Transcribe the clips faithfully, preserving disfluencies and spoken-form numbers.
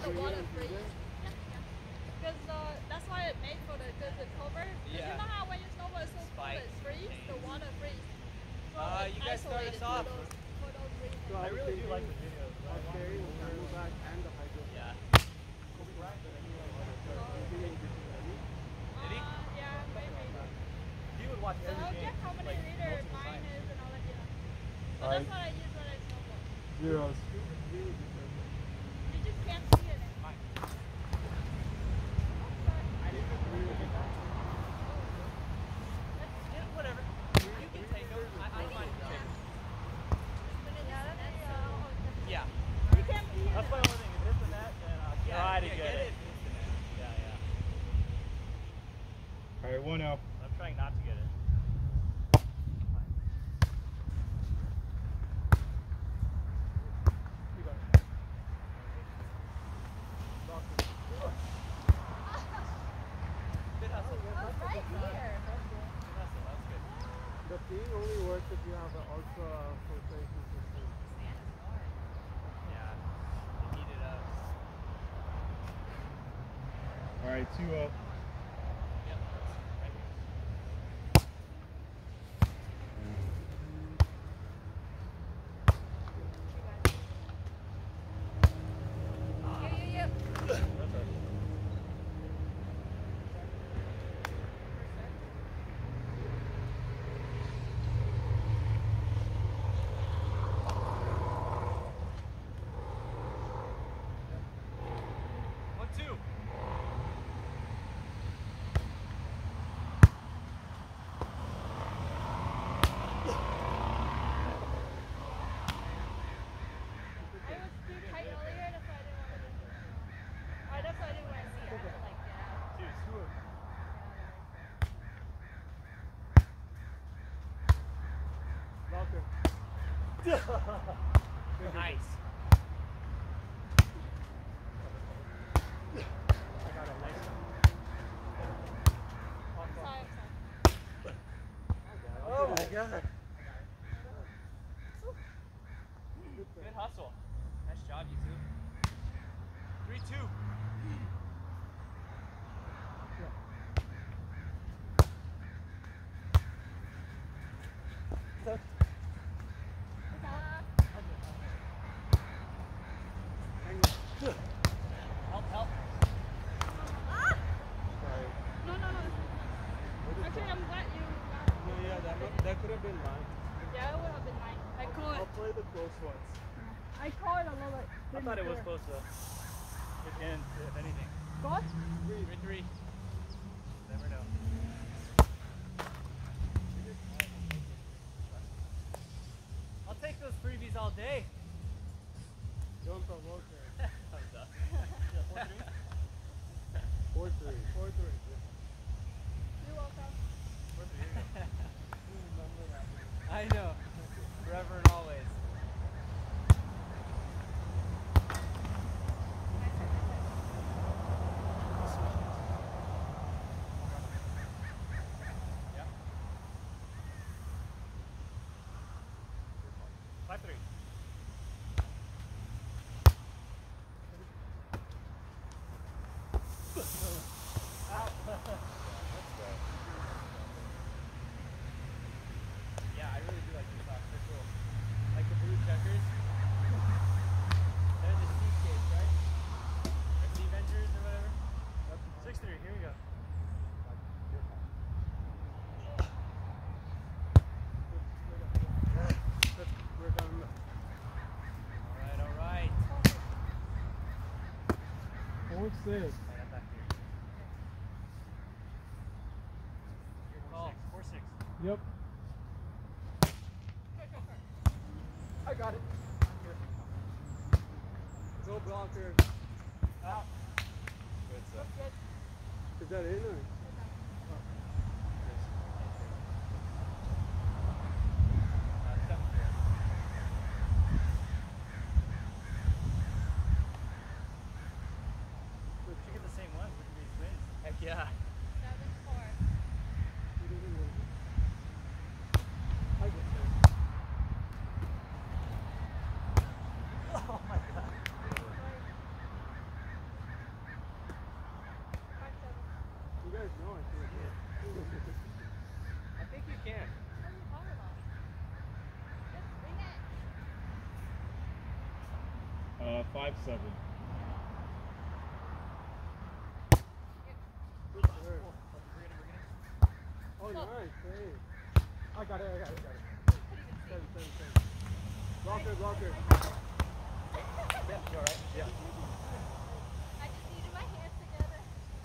the water freeze. Yeah, yeah. Because uh, that's why it made for the good the cover. Yeah. You know how when your snowboard is so cold it freeze, the water freeze. So uh, you guys start us off. For those, for those reasons. So I really do like the videos. Okay, we'll back and the hydro. Yeah. Uh, yeah, maybe. He would watch So every I'll game. check how many like, liter mine is and I'll let you know. But Alright. that's what I use when I snowboard. Zeros. You just can't see it. Mine. I didn't agree with it. Yeah, whatever. You can take them. I, I don't mind if you take them. Yeah. You can't be in That's it. my only thing. If it's the net, then I'll Yeah, try to yeah, get, get it. it. Yeah, yeah. Alright, one out. I'm trying not to get it. Good hustle. Oh, right here. Good hustle. That was good. The thing only works if you have an ultra filtration system. Yeah. You heat it up. Alright, two up. Yep. Right here. Yeah, yeah, yeah. That's right. One, two. I was too tight earlier, that's why I didn't want to do it. Alright, that's why I didn't want to see it. Like, yeah. Two. Locker. Nice. I got a nice one. I'm sorry, I'm sorry. Oh my god. Good hustle. Nice job, you two. Three, two. Help, help. Ah! Sorry. No, no, no. Actually, I'm glad you got it. No, yeah, that, that could have been mine. Yeah, it would have been mine. I call I'll it. play the close ones. I call it a little bit. I thought it was close though. Good end, if anything. What? Three, three. Never know. I'll take those freebies all day. Don't provoke her. Thumbs up. Four three. Four three. You're welcome. I know. Forever and always. Yeah. Five three. Yeah, I really do like these socks. They're cool. Like the blue checkers. They're the Seascapes, right? Or Sea Ventures or whatever. Six three. Here we go. We're done. All right, all right. Four six. I got that here. Your call. Four six. Yep. I got it. Go blocker. Out. Good stuff. Is that in or? Uh, seven three. We should get the same one. We can be twins. Heck yeah. Seven, four. I get it. Oh my god. guys know I see it. I think you can. What are you talking about? Just bring it. Uh, five seven. Good serve. Oh, nice. Hey. I got it, I got it, I got it. Seven, seven, seven. Blocker, blocker. Yeah, you alright? Yeah. I just needed my hands together.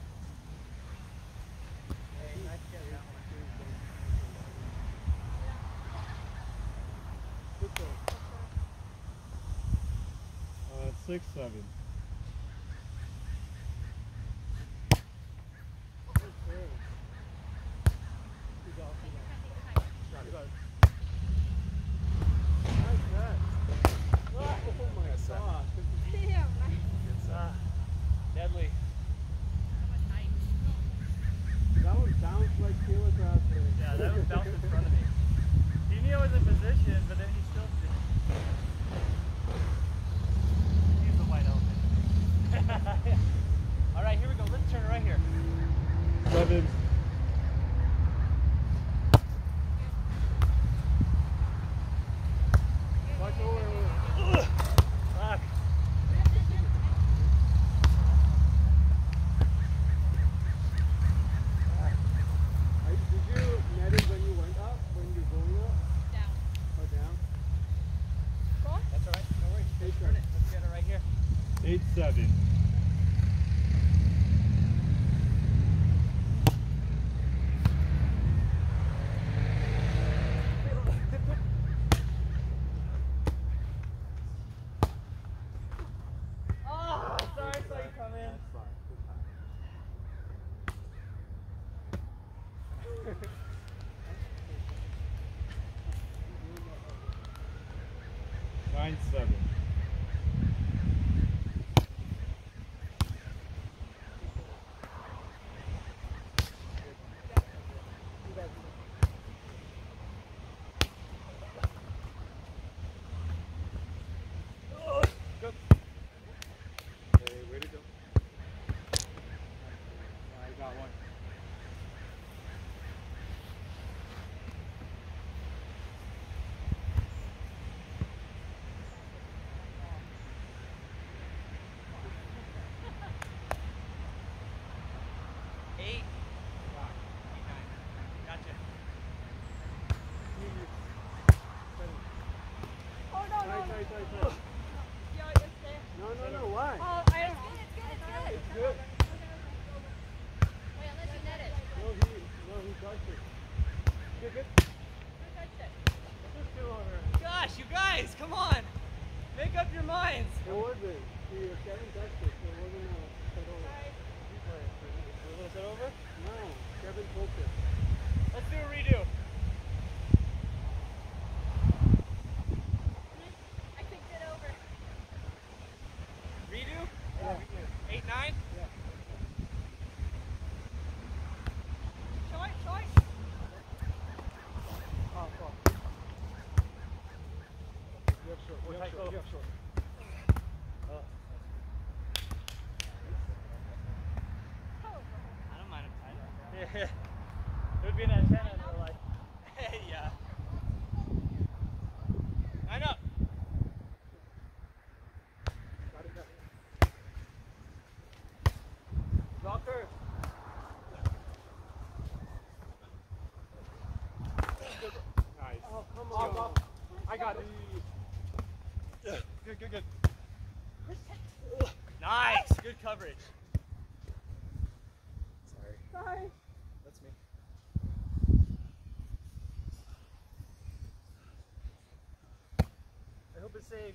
Hey, nice catch that one. Good serve. Uh, six seven. Good serve. Good off, good off. Got it, got it. Nice catch. Oh my Yes, sir. gosh. Damn, man. It's uh, deadly. That one bounced like Taylor Crafter. Yeah, that was bounced in front of me. He knew I was in position, but then he still didn't. He's the wide open. All right, here we go. Let's turn right here. Seven. Watch over. Fuck. I, did you net it when you went up? When you're going up? Down. Or down? Go on. That's all right. No worries. Take Turn it. it. Let's get it right here. Eight seven. Oh, sorry, I saw you come in. That's fine. Good time. Nine seven. Good. Hey, way to go. I got one. Eight. Eight, nine. Gotcha. Oh, no, no, Nice, no. nice, nice, nice. Yo, it's there. No, no, no, why? Oh, I don't know. It's good, it's good, It's good. Wait, unless you net it. No, he, no, he touched it. Good, good. Who touched it? Just two on her. Gosh, you guys, come on. Make up your minds. It wasn't. He, Kevin touched it. It wasn't a set over. Sorry. Was it over? No, Kevin poked it. Let's do a redo. I kicked it over. Redo? Yeah. Eight, nine? Yeah. Short, short. Oh, fuck. You have short. You have tight short. go. You have short. Oh. Oh, I don't mind him tight. Yeah. It would be an antenna and they're like, hey, yeah. Line up. Got it, got it. Blocker. Nice. Oh, come Off, on. off. I got it. Good, good, good. Nice. Good coverage. Sorry. sorry. That's me. I hope it's saved.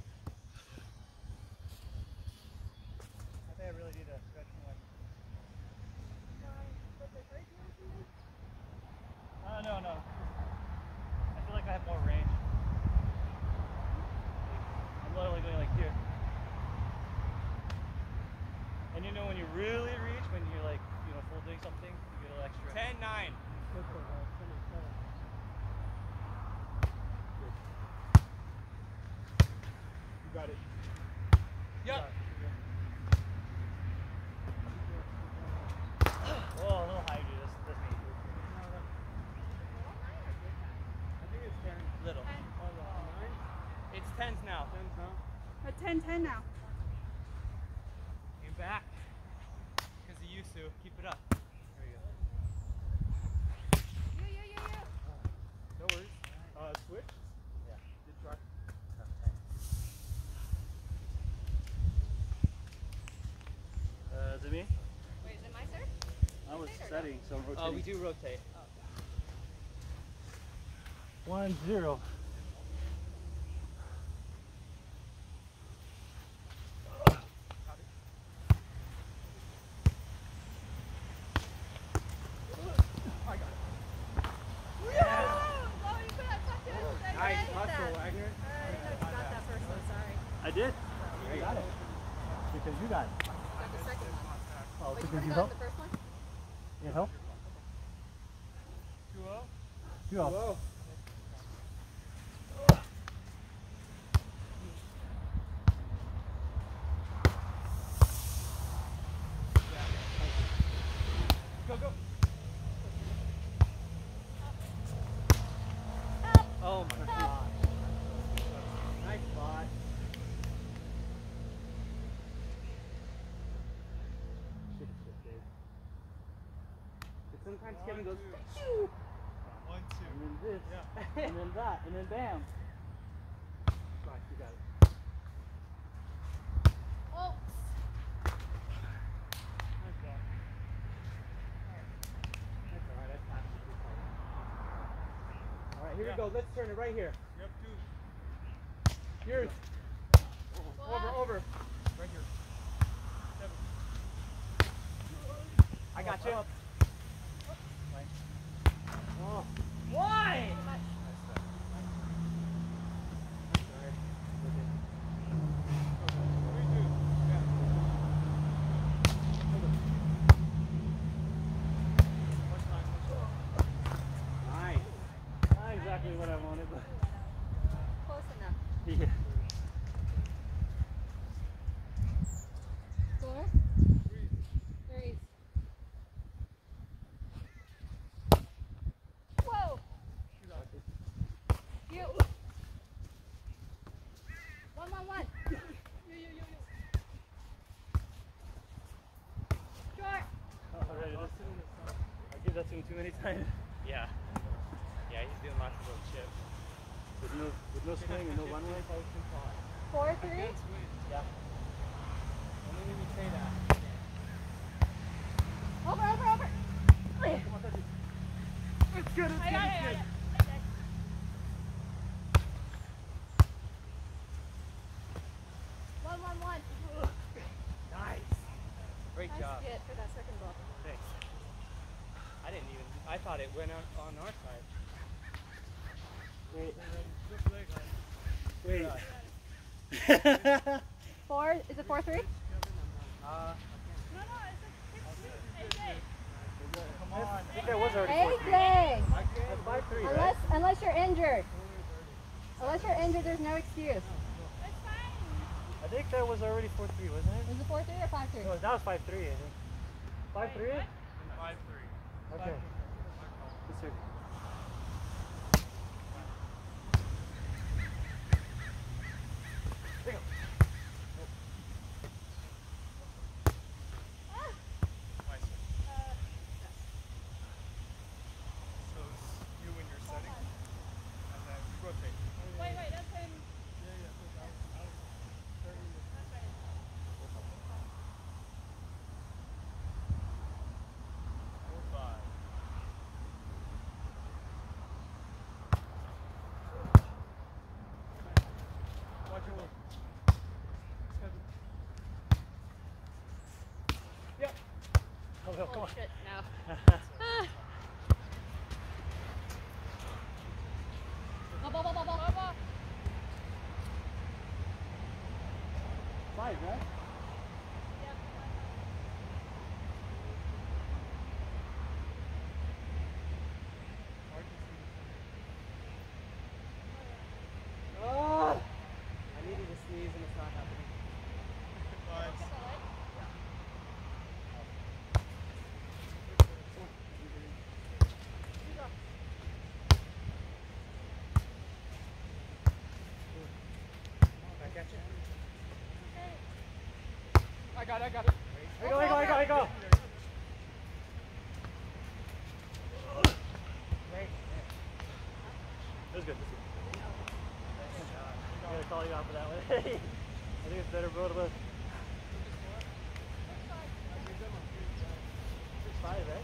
I think I really need to stretch more. Uh, no, no. I feel like I have more range. I'm literally going like here. And you know when you really reach, when you're like, you know, full doing something, you get a little extra. ten nine. Good for her. Come on, come on. You got it. Yep. You got it. Oh, ten ten now. Aim back. Because you used to. Keep it up. There we go. Yeah, yeah, yeah, yeah. No worries. Uh, switch? Yeah. Good try. Uh, is it me? Wait, is it my serve? I was Rotate or setting, so I'm rotating. Oh, we do rotate. One, zero. Nice hustle, Wagner. I did. You got it. Because you got it. Got the second one. Oh, Wait, you because already you got helped? the first one? You help? two oh? You help. Whoa. Go, go. Oh my gosh. Nice spot. Shit, shit, Dave. But sometimes Kevin goes, "Phew," One, two. and then this, Yeah. and then that, and then bam. Right, you got it. Oh. Nice ball. That's alright, that's not too hard. Alright, here Yeah. we go. Let's turn it right here. You have two. Yours. Over, over. Right here. Seven. I got you. Up. Oh. Why? Nice. Not exactly what I wanted, but Close enough. yeah. Four? Three. Whoa! You. One, one, one. You, you, you, you. Short. Alright, I give that to him too many times. Yeah. Yeah, he's doing lots of little chips. With no, with no swing and no runway. Four, three. Yeah. Only when you say that. Over, over, over. It's good, it's I good, got it, I it's got good. it. One, one, one. Nice. Great Nice job. hit for that second ball. Thanks. I didn't even, I thought it went out on our side. Wait. Wait. Wait. Four, is it four, three? Uh, No, no, it's a six, eight, come on. I think that was already eight. four three. Eight. That's five three, right? Unless, unless you're injured. Unless you're injured, there's no excuse. I think that was already four three, wasn't it? Is it four, three or five, three? No, that was five three, I think. five three? Five, three. Okay. Yes, sir. There you go. Nice. So it's you when you're setting, and then you rotate. Wait, wait, that's him. Four, five. Watch your move. Yep. Oh, well, come Oh on. shit, no. Ball, ball, ball, ball, ball, ball. Five, right? Oh! I needed to sneeze and it's not happening. Five. got it, I got it. There you go, there you go, there you go, there you go. Great. That was good. I'm going to call you out for that one. I think it's better both of us. six five, right?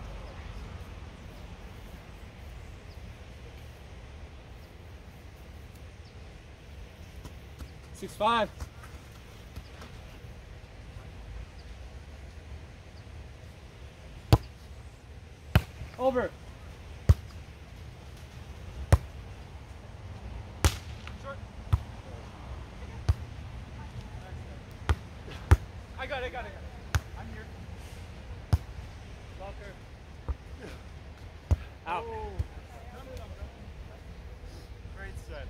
Six five. Over. Short. I got it, I got it, I got it. I'm here. Walker. Out. Oh. Great sets.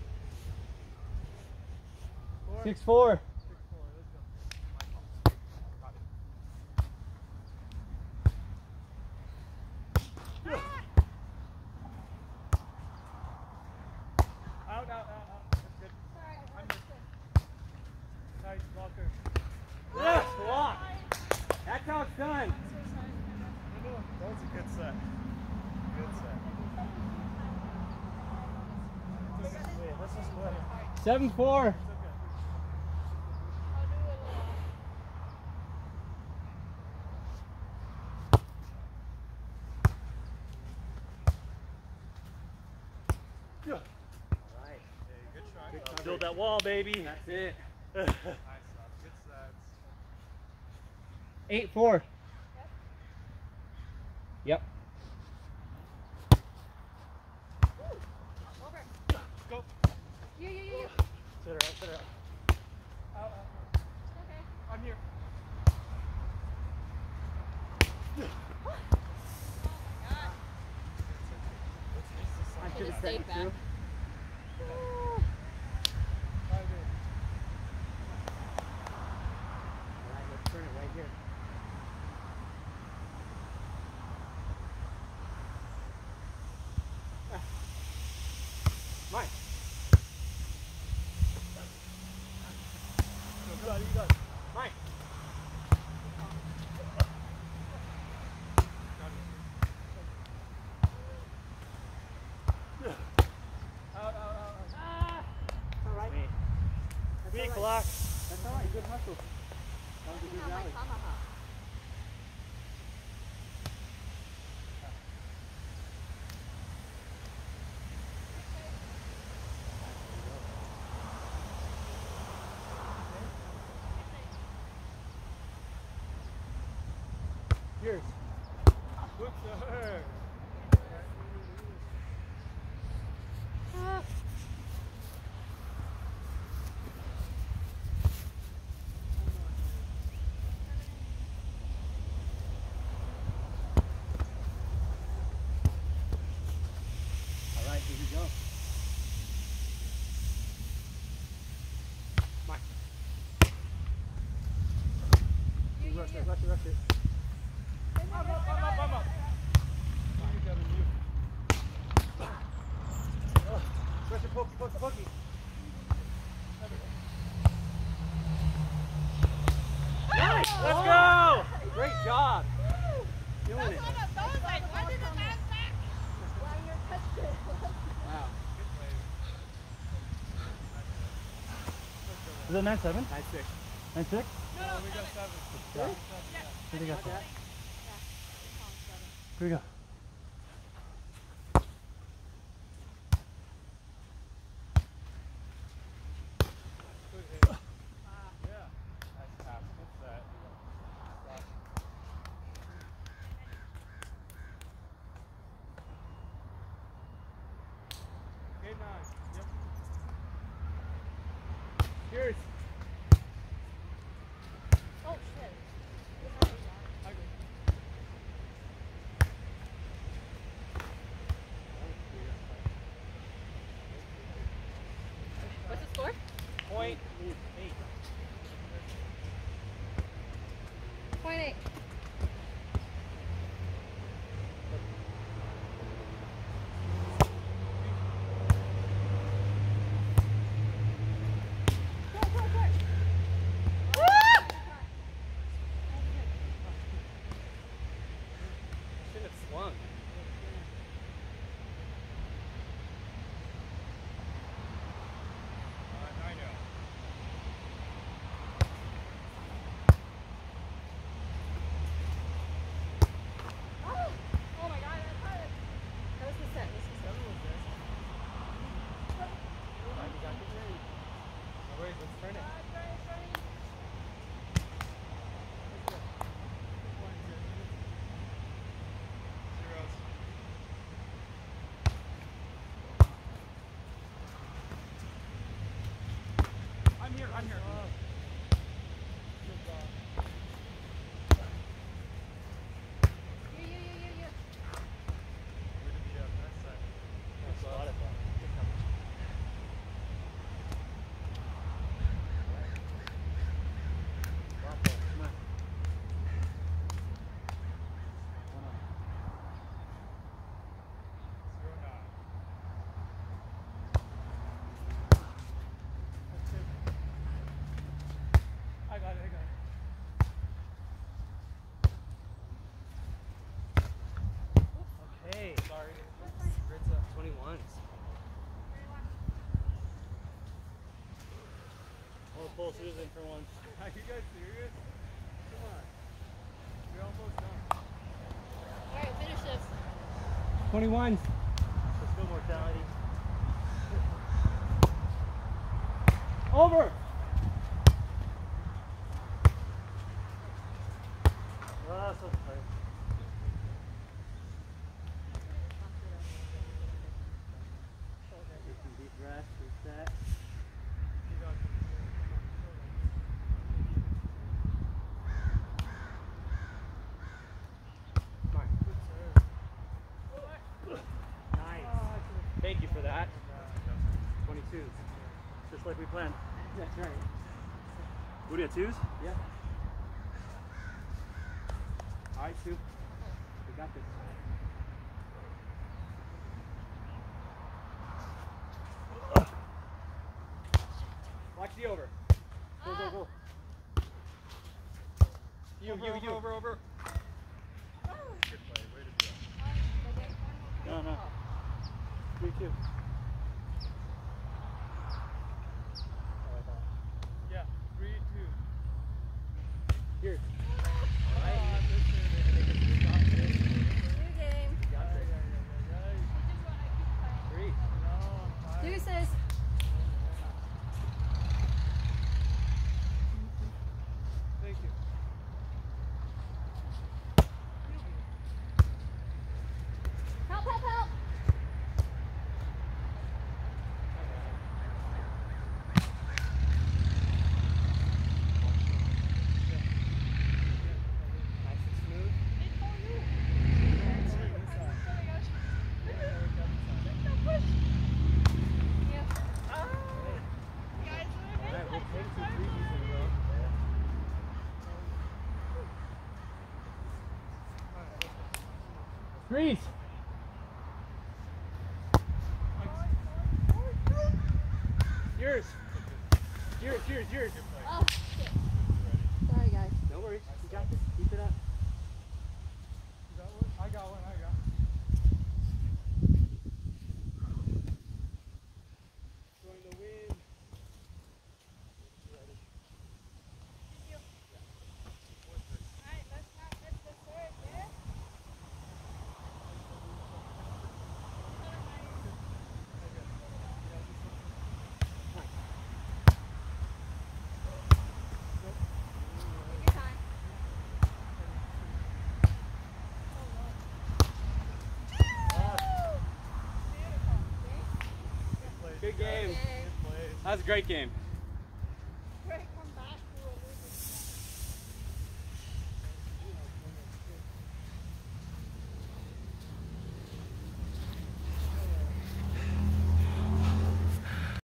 Four. Six four. Six four. Let's go. Out, out, out, out. That's good. I'm good. Nice, Walker. Yes, walk. That's how it's done. That was a good set. Good set. Wait, let's just go ahead. Seven four. It's okay. Yeah. Right. Hey, good try. Good Uh, Build that wall, baby. That's it. Nice stuff. Good sets. Eight four. Yep. Over. Go. You, you, you, you. Sit her out, sit her out. Out, out, out. Okay. I'm here. Oh my god. I should have stayed back. Five, eight. Alright, let's turn it right here. Mine. You got it, you got it. Mine. Out, out, out, out. Ah! All right. That's Weak all right. lock. That's all right. Good hustle. That was a good rally. Yours. Good sir. All right, here we go. Mine. You, you, Rush you. it, rush it, rush it. I'm up, I'm up, I'm up. You got it, you. Oh, rush it, pokey, pokey, pokey. Nice! Let's go! Great job. Woo! Doing That's it. one of those, like, when did it bounce back? Well, you're touched it. Wow. Is it nine seven? Nine six. nine six? No, no, We got seven. Yeah. Here we go. Okay. Here we go. Cheers. Oh, shit. What's the score? Point eight. Point eight. Go, go, go. Tons. I'll pull Susan for once. Are you guys serious? Come on. You're almost done. Alright, finish this. twenty-one. Let's go, mortality. Over! Ah, so tight. Take some deep breaths, reset. Nice. Thank you for that. twenty-twos. Just like we planned. That's right. What do you have, twos? Yeah. All right, Sue. We got this. Watch the over. Go, go, go. You, Over, you, over, you. over, over. Good play. Way to do No, no. three two. Yeah. Three, two. Here. New game. Three. Deuces. Thank you. Help, help, help. Nice and smooth. All right, we'll take two threes in a row. Threes. Yours. Yours, yours, yours. Oh, shit. Sorry, guys. No worries. You got this. Keep it up. You got one? I got one. I got Going to win. Alright, let's not miss the third, yeah? Take your time. Good game. Okay. That was a great game.